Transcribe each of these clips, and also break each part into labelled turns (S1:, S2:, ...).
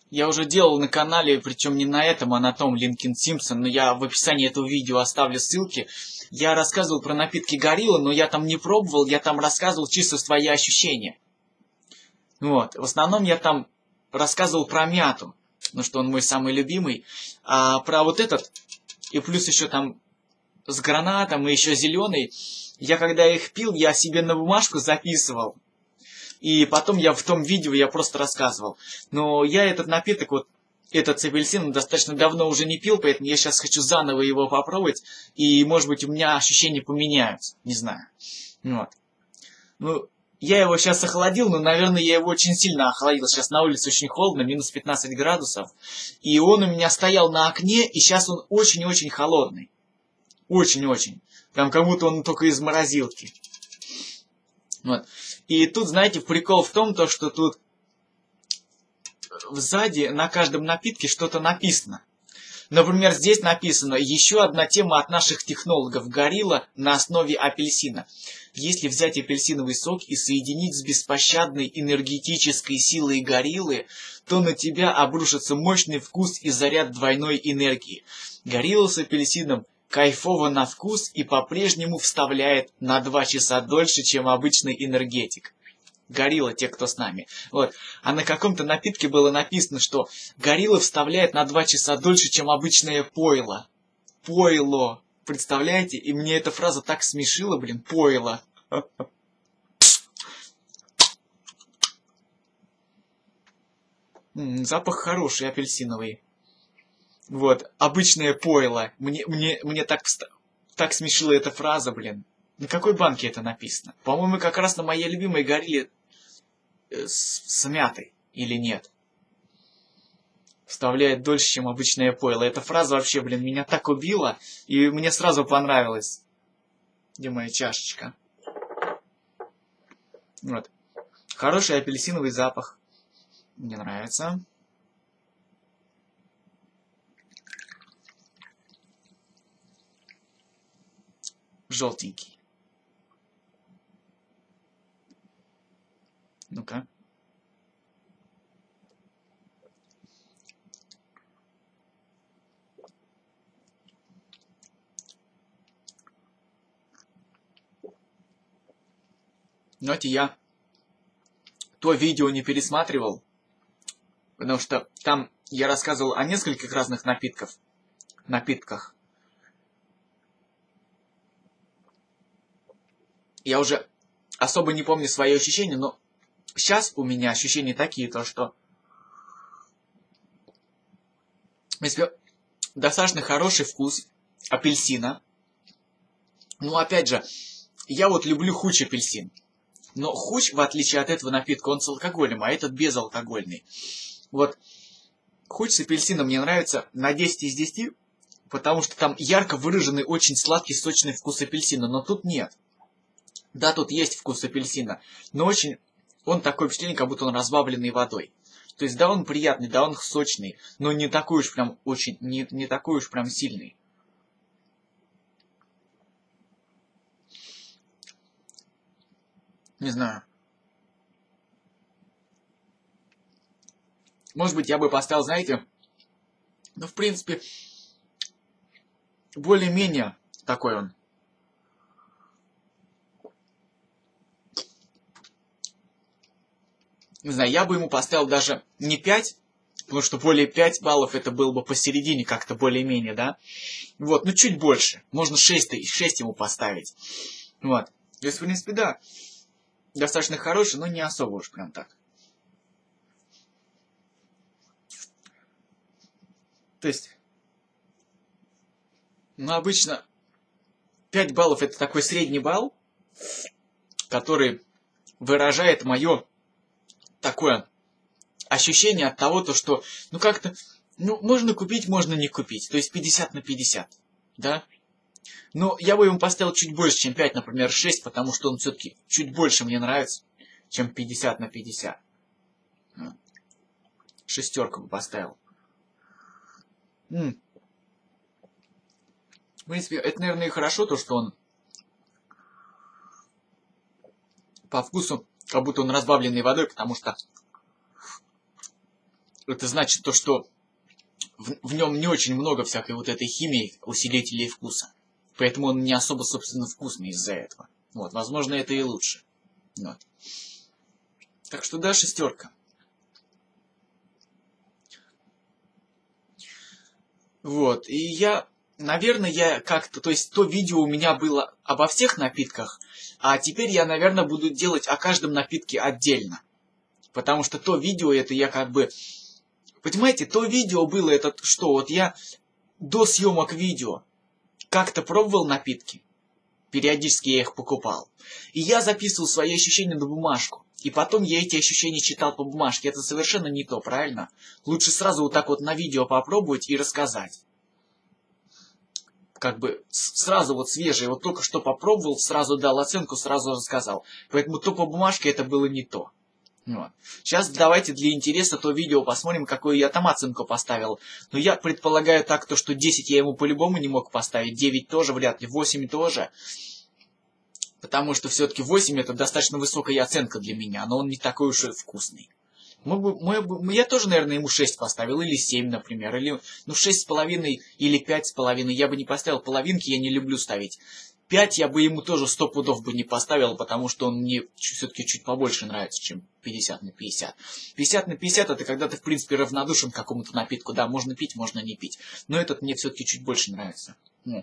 S1: Я уже делал на канале, причем не на этом, а на том Линкин Симпсон, но я в описании этого видео оставлю ссылки. Я рассказывал про напитки Горилла, но я там не пробовал, я там рассказывал чисто свои ощущения. Вот. В основном я там рассказывал про мяту, ну что он мой самый любимый, а про вот этот, и плюс еще там с гранатом и еще зеленый, я когда их пил, я себе на бумажку записывал. И потом я в том видео я просто рассказывал. Но я этот напиток, вот этот с апельсином, достаточно давно уже не пил, поэтому я сейчас хочу заново его попробовать. И, может быть, у меня ощущения поменяются. Не знаю. Вот. Ну, я его сейчас охладил, но, наверное, я его очень сильно охладил. Сейчас на улице очень холодно, минус 15 градусов. И он у меня стоял на окне, и сейчас он очень-очень холодный. Очень-очень. Прям как будто он только из морозилки. Вот. И тут, знаете, прикол в том, что тут сзади на каждом напитке что-то написано. Например, здесь написано еще одна тема от наших технологов Горилла на основе апельсина. Если взять апельсиновый сок и соединить с беспощадной энергетической силой гориллы, то на тебя обрушится мощный вкус и заряд двойной энергии. Горилла с апельсином кайфово на вкус и по-прежнему вставляет на 2 часа дольше, чем обычный энергетик. Горилла, те, кто с нами. Вот. А на каком-то напитке было написано, что Горилла вставляет на 2 часа дольше, чем обычное пойло. Пойло. Представляете? И мне эта фраза так смешила, блин, пойло. Запах хороший, апельсиновый. Вот, обычное пойло. Мне так смешила эта фраза, блин. На какой банке это написано? По-моему, как раз на моей любимой Горилле с мятой. Или нет? Вставляет дольше, чем обычное пойло. Эта фраза вообще, блин, меня так убила. И мне сразу понравилось. Где моя чашечка? Вот. Хороший апельсиновый запах. Мне нравится. Желтенький. Ну-ка. Знаете, я то видео не пересматривал, потому что там я рассказывал о нескольких разных напитках. Я уже особо не помню свои ощущения, но сейчас у меня ощущения такие, то что если достаточно хороший вкус апельсина. Ну, опять же, я вот люблю хуч апельсин. Но хуч, в отличие от этого напитка, он с алкоголем, а этот безалкогольный. Вот хуч с апельсином мне нравится на 10 из 10, потому что там ярко выраженный, очень сладкий, сочный вкус апельсина, но тут нет. Да, тут есть вкус апельсина, но очень он такое впечатление, как будто он разбавленный водой. То есть, да, он приятный, да, он сочный, но не такой уж прям очень, не такой уж прям сильный. Не знаю. Может быть, я бы поставил, знаете, ну, в принципе, более-менее такой он. Не знаю, я бы ему поставил даже не 5, потому что более 5 баллов это было бы посередине как-то более-менее, да? Вот, ну чуть больше. Можно 6 ему поставить. Вот. То есть, в принципе, да, достаточно хороший, но не особо уж прям так. То есть, ну, обычно 5 баллов это такой средний балл, который выражает мое такое ощущение от того, то, что, ну, как-то, ну, можно купить, можно не купить. То есть 50 на 50, да? Но я бы ему поставил чуть больше, чем 5, например, 6, потому что он все-таки чуть больше мне нравится, чем 50 на 50. Шестерку бы поставил. В принципе, это, наверное, и хорошо, то, что он по вкусу, как будто он разбавленный водой, потому что это значит то, что в нем не очень много всякой вот этой химии, усилителей вкуса. Поэтому он не особо, собственно, вкусный из-за этого. Вот, возможно, это и лучше. Вот. Так что да, 6. Вот, и наверное, я как-то, то есть то видео у меня было обо всех напитках, а теперь я, наверное, буду делать о каждом напитке отдельно. Потому что то видео, это я как бы... Понимаете, то видео было, это что, вот я до съемок видео как-то пробовал напитки, периодически я их покупал, и я записывал свои ощущения на бумажку, и потом я эти ощущения читал по бумажке. Это совершенно не то, правильно? Лучше сразу вот так вот на видео попробовать и рассказать. Как бы сразу вот свежее, вот только что попробовал, сразу дал оценку, сразу рассказал. Поэтому то по бумажке это было не то. Вот. Сейчас давайте для интереса то видео посмотрим, какую я там оценку поставил. Но я предполагаю так, то, что 10 я ему по-любому не мог поставить, 9 тоже вряд ли, 8 тоже. Потому что все-таки 8 это достаточно высокая оценка для меня, но он не такой уж и вкусный. Я тоже, наверное, ему 6 поставил, или 7, например, или 6,5 или 5,5. Я бы не поставил половинки, я не люблю ставить. 5 я бы ему тоже 100 пудов бы не поставил, потому что он мне все-таки чуть побольше нравится, чем 50 на 50. 50 на 50 это когда ты, в принципе, равнодушен к какому-то напитку. Да, можно пить, можно не пить. Но этот мне все-таки чуть больше нравится.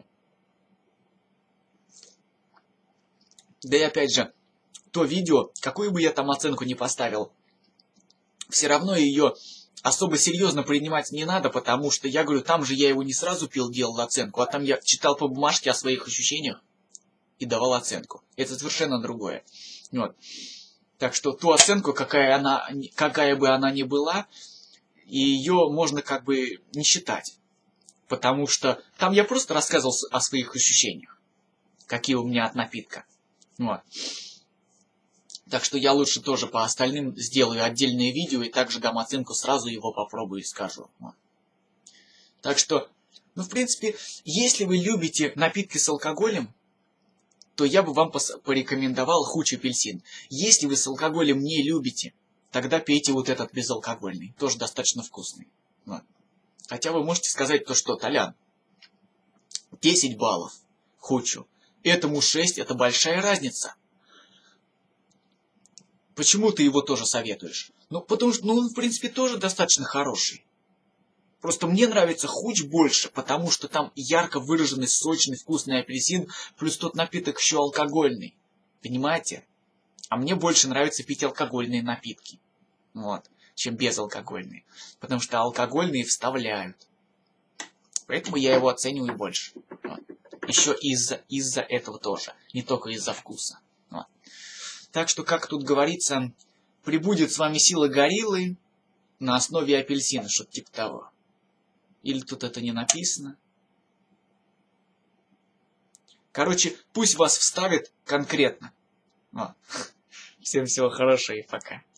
S1: Да и опять же, то видео, какую бы я там оценку не поставил, все равно ее особо серьезно принимать не надо, потому что, я говорю, там же я его не сразу пил, делал оценку, а там я читал по бумажке о своих ощущениях и давал оценку. Это совершенно другое. Вот. Так что ту оценку, какая бы она ни была, ее можно как бы не считать. Потому что там я просто рассказывал о своих ощущениях, какие у меня от напитка. Вот. Так что я лучше тоже по остальным сделаю отдельное видео и также дам оценку, сразу его попробую и скажу. Вот. Так что, в принципе, если вы любите напитки с алкоголем, то я бы вам порекомендовал Хуч апельсин. Если вы с алкоголем не любите, тогда пейте вот этот безалкогольный. Тоже достаточно вкусный. Вот. Хотя вы можете сказать то, что, Толян, 10 баллов Хучу, этому 6, это большая разница. Почему ты его тоже советуешь? Потому что он, в принципе, тоже достаточно хороший. Просто мне нравится Хуч больше, потому что там ярко выраженный, сочный, вкусный апельсин, плюс тот напиток еще алкогольный. Понимаете? А мне больше нравится пить алкогольные напитки. Вот. Чем безалкогольные. Потому что алкогольные вставляют. Поэтому я его оцениваю больше. Вот. Еще из-за этого тоже. Не только из-за вкуса. Вот. Так что, как тут говорится, прибудет с вами сила гориллы на основе апельсина, что-то типа того. Или тут это не написано. Короче, пусть вас вставит конкретно. Вот. Всем всего хорошего и пока.